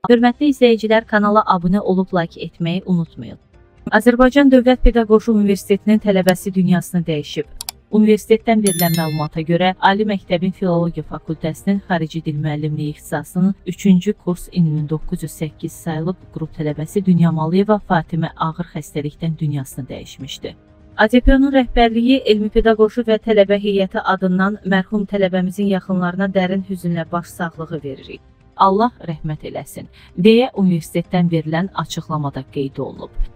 Hörmətli izləyicilər, kanala abunə olub like etməyi unutmayın. Azərbaycan Dövlət Pedaqoji Universitetinin tələbəsi dünyasını dəyişib. Universitetdən verilən məlumata görə, Ali Məktəbin Filologiya Fakültəsinin Xarici Dil Müəllimliyi ixtisasının 3-cü kurs 1908 sayılıb qrup tələbəsi Dünya Malıyeva Fatimə ağır xəstəlikdən dünyasını dəyişmişdi. ADP-nun rəhbərliyi, elmi pedaqoji və tələbə heyəti adından mərhum tələbəmizin yaxınlarına dərin hüzünlə baş sağlığı veririk. Allah rəhmət eləsin, deyə universitetdən verilən açıqlamada qeyd olunub.